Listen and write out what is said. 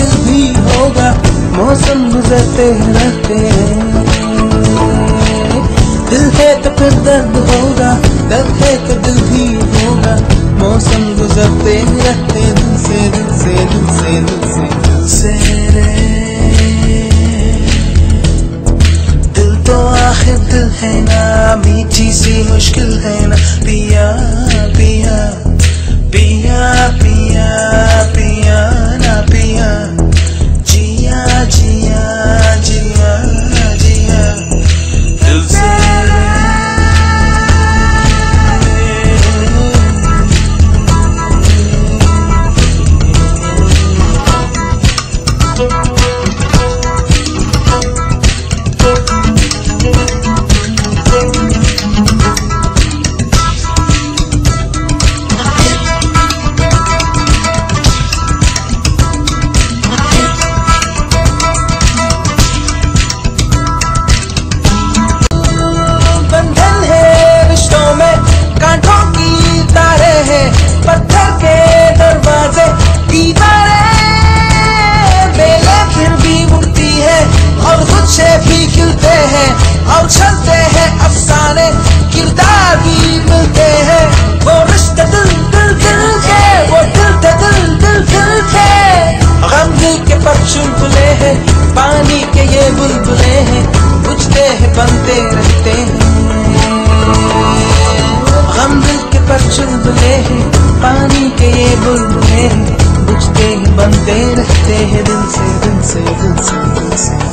दिल भी होगा, मौसम गुजरते रहते हैं। दिल है तो फिर दर्द होगा, दर्द है तो दिल भी होगा, मौसम गुजरते रहते। दिल से दिल से दिल से दिल से दिल से रे, दिल तो आखिर दिल है ना, मीठी सी मुश्किल है ना। पिया पिया पिया पिया पिया ना पिया, जिया जिया जिया जिया दिल से। पत्थर के दरवाजे दीवारें, बेले फिर भी उड़ती है और खुद से भी खिलते हैं और चलते हैं अफसाने, किरदार भी मिलते हैं। वो रिश्ते दिल दिल दिल के, वो दिल थे दिल दिल दिल के। गम दिल के पर चुलबुले हैं, पानी के ये बुलबुले हैं, बुझते हैं बनते रहते हैं। गम दिल के पर चुलबुले हैं, पानी के ये बुलबुले, बुझते ही बनते रहते हैं। दिल से दिल से दिल से दिल से।